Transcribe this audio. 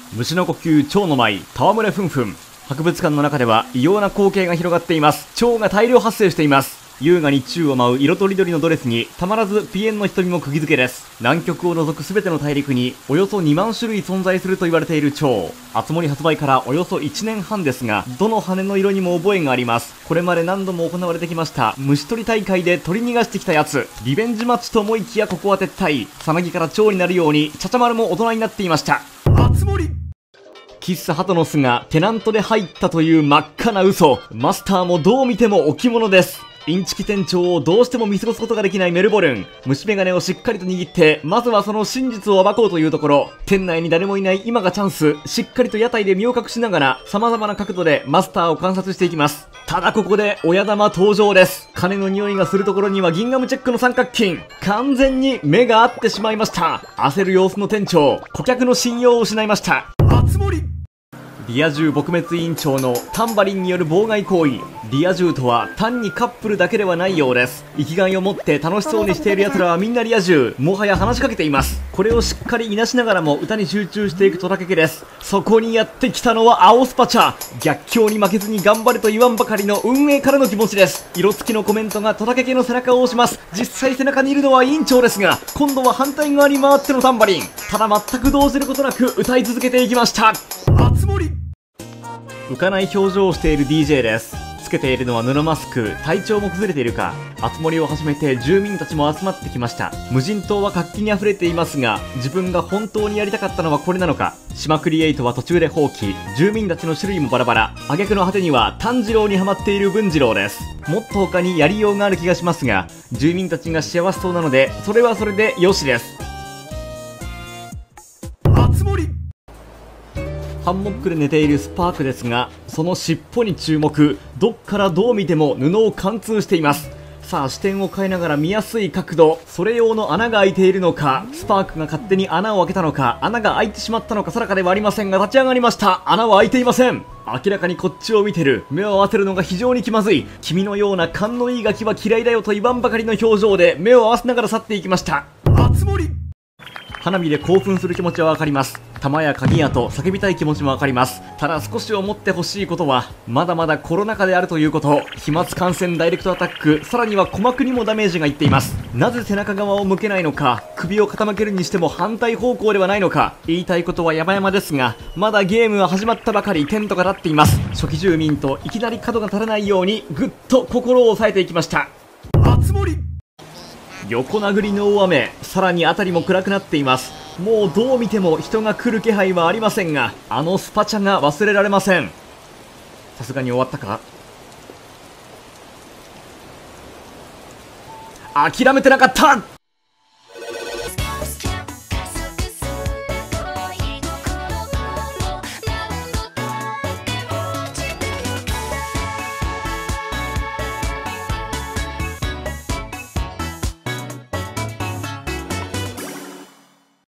虫の呼吸、蝶の舞、戯れふんふん。博物館の中では異様な光景が広がっています。蝶が大量発生しています。優雅に宙を舞う色とりどりのドレスにたまらずピエンの瞳も釘付けです。南極を除く全ての大陸におよそ2万種類存在すると言われている蝶。あつ森発売からおよそ1年半ですが、どの羽の色にも覚えがあります。これまで何度も行われてきました虫取り大会で取り逃がしてきたやつ、リベンジマッチと思いきやここは撤退。さなぎから蝶になるようにちゃちゃ丸も大人になっていました。あつ森喫茶ハトの巣がテナントで入ったという真っ赤な嘘。マスターもどう見ても置物です。インチキ店長をどうしても見過ごすことができないメルボルン。虫眼鏡をしっかりと握って、まずはその真実を暴こうというところ。店内に誰もいない今がチャンス。しっかりと屋台で身を隠しながら、様々な角度でマスターを観察していきます。ただここで親玉登場です。金の匂いがするところにはギンガムチェックの三角筋。完全に目が合ってしまいました。焦る様子の店長。顧客の信用を失いました。あつ森リア充撲滅委員長のタンバリンによる妨害行為。リア充とは単にカップルだけではないようです。生きがいを持って楽しそうにしている奴らはみんなリア充。もはや話しかけています。これをしっかりいなしながらも歌に集中していくトラケケです。そこにやってきたのは青スパチャ。逆境に負けずに頑張れと言わんばかりの運営からの気持ちです。色付きのコメントがトラケケの背中を押します。実際背中にいるのは委員長ですが、今度は反対側に回ってのタンバリン。ただ全く動じることなく歌い続けていきました。あつ森浮かない表情をしている DJ です。つけているのは布マスク。体調も崩れているか。あつ森を始めて住民たちも集まってきました。無人島は活気に溢れていますが、自分が本当にやりたかったのはこれなのか。島クリエイトは途中で放棄。住民たちの種類もバラバラ。挙句の果てには炭治郎にハマっている文次郎です。もっと他にやりようがある気がしますが、住民たちが幸せそうなので、それはそれでよしです。あつ森ハンモックで寝ているスパークですが、その尻尾に注目。どっからどう見ても布を貫通しています。さあ視点を変えながら見やすい角度、それ用の穴が開いているのか、スパークが勝手に穴を開けたのか、穴が開いてしまったのか定かではありませんが、立ち上がりました。穴は開いていません。明らかにこっちを見てる。目を合わせるのが非常に気まずい。君のような勘のいいガキは嫌いだよと言わんばかりの表情で目を合わせながら去っていきました。あつ森花火で興奮する気持ちはわかります。弾や鍵やと叫びたい気持ちもわかります。ただ少し思ってほしいことは、まだまだコロナ禍であるということ。飛沫感染ダイレクトアタック、さらには鼓膜にもダメージがいっています。なぜ背中側を向けないのか、首を傾けるにしても反対方向ではないのか。言いたいことは山々ですが、まだゲームは始まったばかり。テントが立っています。初期住民といきなり角が立たないようにぐっと心を押さえていきました。あつ森横殴りの大雨、さらに辺りも暗くなっています。もうどう見ても人が来る気配はありませんが、あのスパチャが忘れられません。さすがに終わったか。諦めてなかった。